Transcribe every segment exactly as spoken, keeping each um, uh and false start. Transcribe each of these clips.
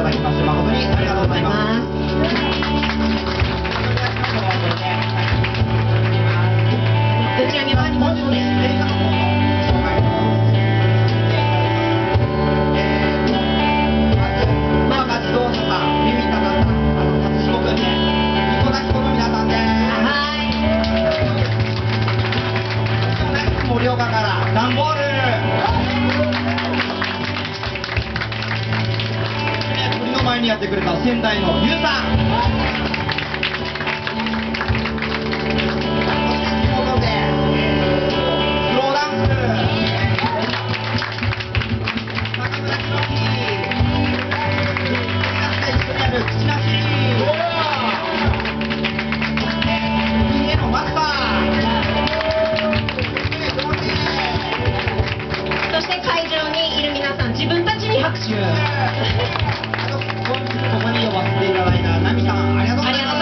だきまして誠にありがとうございます。 打ち上げはありますので、 映画の方の紹介の方をさせていただきます。えーとまずまあまあ自動車さん、耳たかさん、あの達彦君で、ニコラキコの皆さんです。 はい。 そして同じく盛岡からダンボール。鳥の前にやってくれた仙台のゆうさん。 そして会場にいる皆さん、自分たちに拍手。 あと本日ここに呼ばせていただいたナミさん、ありがとうございました。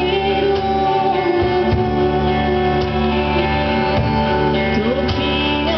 時が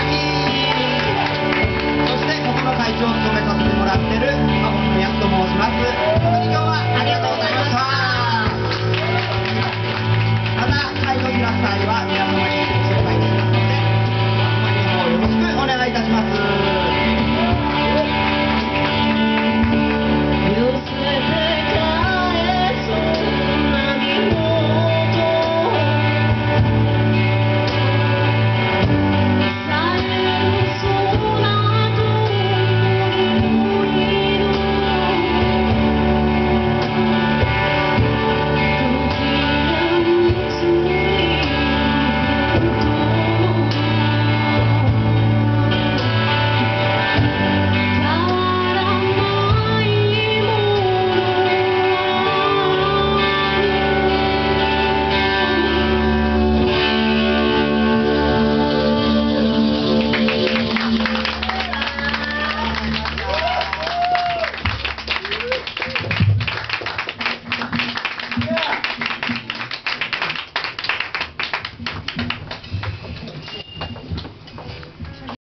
き